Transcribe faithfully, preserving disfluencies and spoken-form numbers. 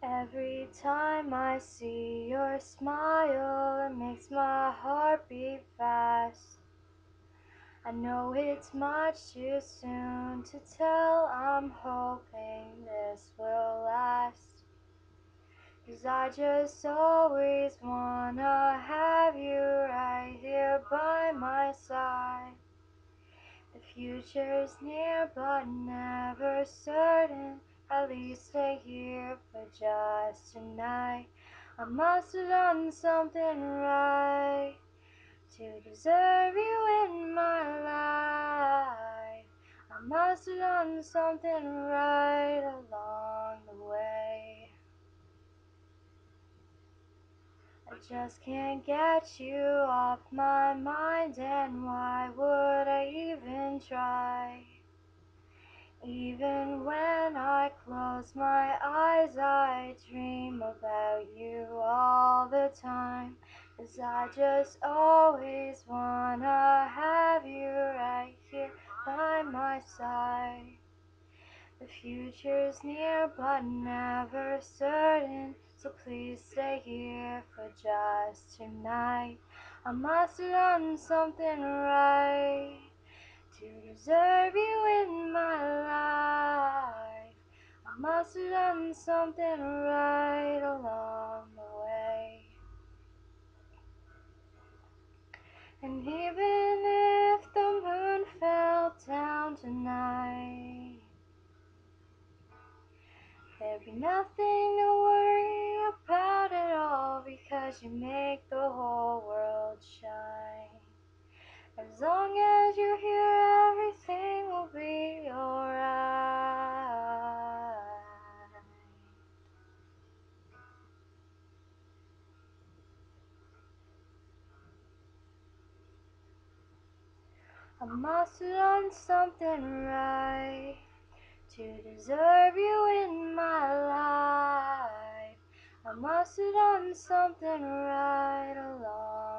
Every time I see your smile, it makes my heart beat fast. I know it's much too soon to tell, I'm hoping this will last. 'Cause I just always wanna have you right here by my side. The future's near but never certain, at least stay here for just tonight. I must have done something right to deserve you in my life. I must have done something right along the way. I just can't get you off my mind, and why would I even try? Even when I close my eyes, I dream about you all the time. 'Cause I just always wanna have you right here by my side. The future's near but never certain, so please stay here for just tonight. I must have done something right to deserve you in my life. I must have done something right along the way. And even if the moon fell down tonight, there'd be nothing to worry about at all, because you make the whole world shine. As long as you're here, everything will be alright. I must have done something right to deserve you in my life. I must have done something right along